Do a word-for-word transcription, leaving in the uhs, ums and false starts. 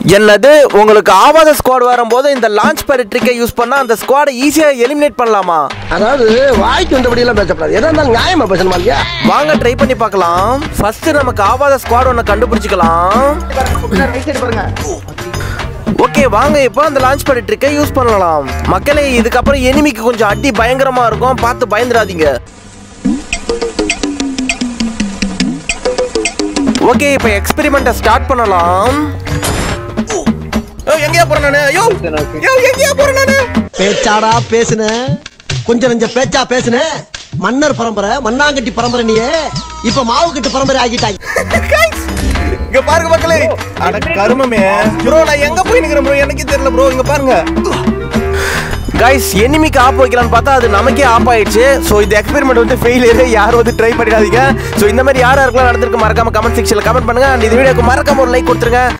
என்னது உங்களுக்கு ஆவாத ஸ்குவாட் வரும்போது இந்த லான்ச் பேட் ட்ரிக்கை யூஸ் பண்ணா அந்த ஸ்குவாடை ஈஸியா எலிமினேட் பண்ணலாமா? அதாவது வாய்க்கு வந்தபடி எல்லாம் பேசக்கூடாது. எதா இருந்தாலும் நியாயமா பேசணுமா இல்லையா? வாங்க ட்ரை பண்ணி பார்க்கலாம். ஃபர்ஸ்ட் நமக்கு ஆவாத ஸ்குவாட் ஒன்னு கண்டுபிடிச்சிக்கலாம். ஓகே வாங்க இப்போ அந்த லான்ச் பேட் ட்ரிக்கை யூஸ் பண்ணலாம். மக்களே இதுக்கப்புறம் எனிமிக்கு கொஞ்சம் அடி பயங்கரமா இருக்கும், பார்த்து பயந்துடாதீங்க. ஓகே இப்போ எக்ஸ்பெரிமெண்ட்டை ஸ்டார்ட் பண்ணலாம். எங்கயா போறேன் நானு? ஐயோ யோ எங்கயா போறேன் நானு? பேச்சாடா பேசுன, கொஞ்சம் நெஞ்ச பேச்சா பேசுன. மன்னர் பரம்பரை, மண்ணாங்கட்டி பரம்பரை, நீயே இப்ப மாவு கட்டு பரம்பரை ஆகிட்டாய். இங்க பாருங்க மக்களே, அட கருமமே ப்ரோ, நான் எங்க போய் நிக்கிறேன் ப்ரோ, எனக்கே தெரியல ப்ரோ. இங்க பாருங்க கைஸ், எனிமிக்கு ஆப் வைக்கலாம்னு பார்த்தா அது நமக்கே ஆப் ஆயிடுச்சு. ஸோ இந்த எக்ஸ்பெரிமெண்ட் வந்து ஃபெயிலியர், யாரும் வந்து ட்ரை பண்ணிடாதீங்க. ஸோ இந்த மாதிரி யார் யாருக்கெல்லாம் நடந்திருக்கு மறக்காம கமெண்ட் செக்ஷன்ல கமெண்ட் பண்ணுங்க. அண்ட் இந்த வீடியோக்கு மறக்காம ஒரு லைக் கொடுத்துருங்க.